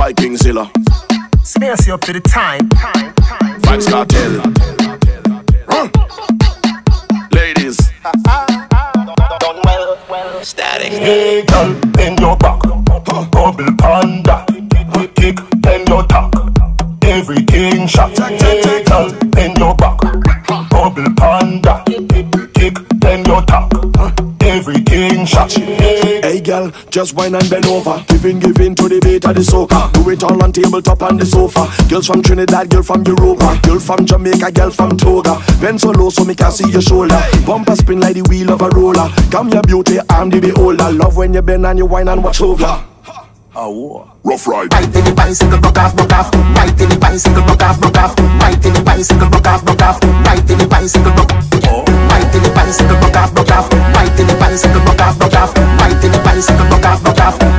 by Kingzilla. Space you up to the time. Vibes Cartel. Ladies. Static. Hey girl, bend your back. Bubble panda. Kick, bend your tack. Everything shot. Hey girl, bend your back. Bubble panda. Kick, bend your tack. Everything shot. Hey girl, just whine and bend over. Giving to the beat of the soca. Do it all on tabletop on the sofa. Girls from Trinidad, girl from Europa. Girl from Jamaica, girl from Toga. Bend so low so me can see your shoulder. Bumper spin like the wheel of a roller. Come your beauty, I'm the beholder. Love when you bend and you whine and watch over. Rough ride. Right in the bicycle, broke off. Right in the bicycle, broke off. Right in the bicycle, broke off. Right in the bicycle, broke off. Right in the bicycle, broke off. Right in the bicycle, broke off. Right in the bicycle, broke off.